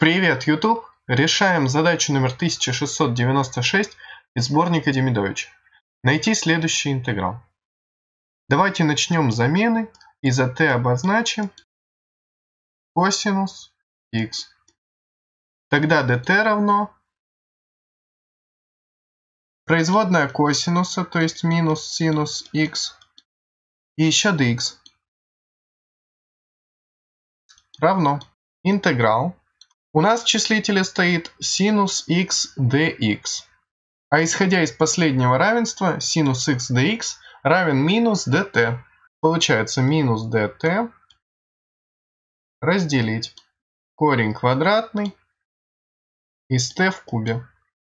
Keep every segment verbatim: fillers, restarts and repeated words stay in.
Привет, YouTube! Решаем задачу номер тысяча шестьсот девяносто шесть из сборника Демидовича. Найти следующий интеграл. Давайте начнем с замены и за t обозначим косинус x. Тогда dt равно производная косинуса, то есть минус синус x, и еще dx равно интеграл. У нас в числителе стоит синус x dx. А исходя из последнего равенства, синус x dx равен минус dt. Получается минус dt разделить корень квадратный из t в кубе.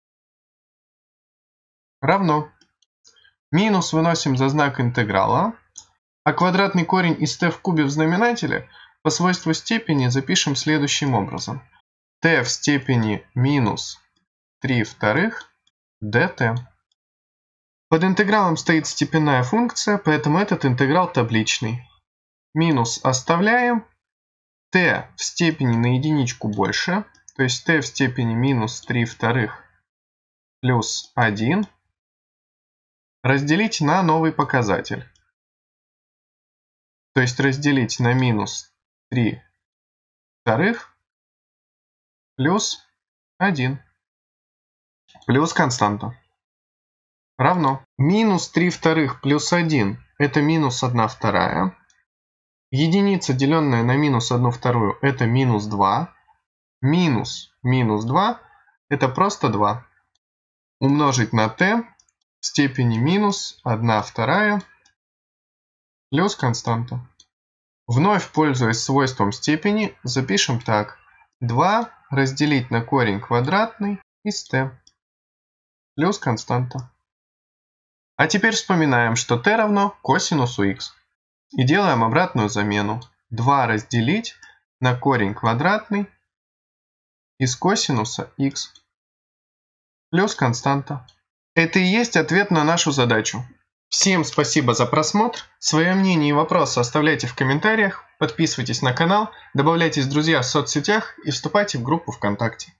Равно. Минус выносим за знак интеграла. А квадратный корень из t в кубе в знаменателе по свойству степени запишем следующим образом. t в степени минус три вторых dt. Под интегралом стоит степенная функция, поэтому этот интеграл табличный. Минус оставляем. t в степени на единичку больше, то есть t в степени минус три вторых плюс один разделить на новый показатель. То есть разделить на минус три вторых плюс один плюс константа. Равно минус три вторых плюс один это минус одна вторая. Единица, деленная на минус одну вторую, это минус два. Минус минус два это просто два. Умножить на t в степени минус одна вторая плюс константа. Вновь пользуясь свойством степени, запишем так. два разделить на корень квадратный из t плюс константа. А теперь вспоминаем, что t равно косинусу x. И делаем обратную замену. два разделить на корень квадратный из косинуса x плюс константа. Это и есть ответ на нашу задачу. Всем спасибо за просмотр. Свои мнения и вопросы оставляйте в комментариях. Подписывайтесь на канал, добавляйтесь в друзья в соцсетях и вступайте в группу ВКонтакте.